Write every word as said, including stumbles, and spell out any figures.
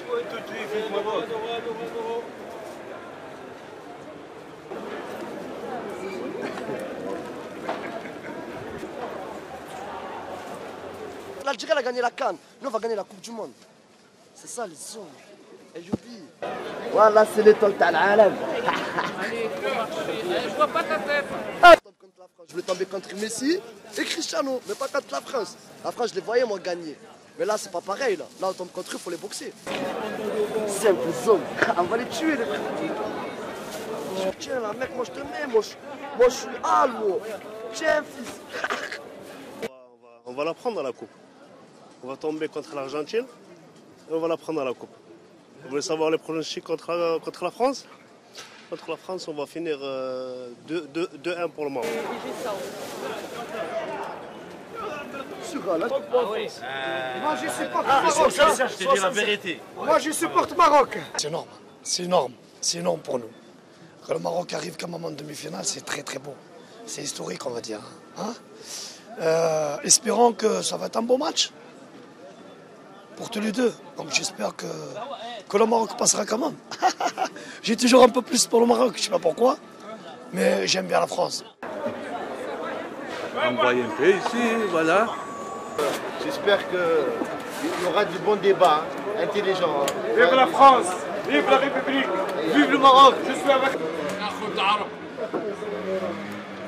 L'Algérie a gagné la CAN, nous on va gagner la Coupe du Monde. C'est ça les sons. Et j'oublie. Voilà, c'est l'étoile de l'Alam. Je vois pas ta tête. Je voulais tomber contre Messi et Cristiano, mais pas contre la France. La France, je les voyais moi gagner. Mais là, c'est pas pareil. Là, là on tombe contre eux, il faut les boxer. Simple zone. On va les tuer, les frères. Tiens, là, mec, moi je te mets. Moi je, moi, je suis hal, moi. Tiens, fils. On va, on va la prendre à la coupe. On va tomber contre l'Argentine et on va la prendre à la coupe. Vous voulez savoir les pronostics contre, contre la France? Contre la France, on va finir euh, deux un pour le moment. Ah oui. Euh... Moi je supporte ah, Maroc. Ça, ça, je te dis la vérité. Moi je supporte Maroc. C'est énorme, c'est énorme, c'est énorme pour nous. Quand le Maroc arrive comme en demi-finale, c'est très très beau. C'est historique, on va dire. Hein euh, espérons que ça va être un beau match. Pour tous les deux. Donc j'espère que, que le Maroc passera quand même. J'ai toujours un peu plus pour le Maroc, je ne sais pas pourquoi, mais j'aime bien la France. On voit un peu ici, voilà. J'espère qu'il y aura du bon débat, hein, intelligent. Hein. Vive la France, vive la République, vive le Maroc, je suis avec...